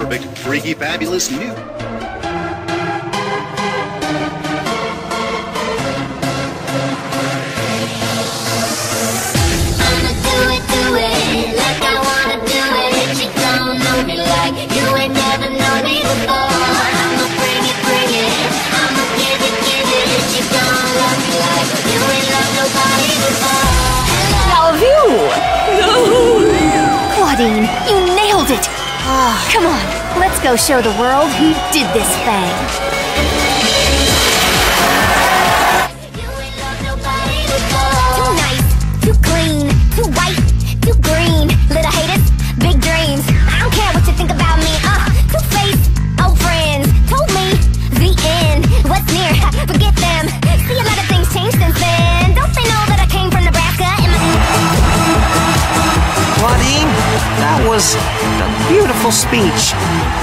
perfect, freaky, fabulous, new. Claudine, you nailed it! Come on, let's go show the world who did this thing. Too nice, too clean, too white, too green. Little haters, big dreams. I don't care what you think about me. Two-faced, old friends told me the end. What's near? Forget them. See, a lot of things changed since then. Don't they know that I came from Nebraska? Claudine, that was a beautiful speech.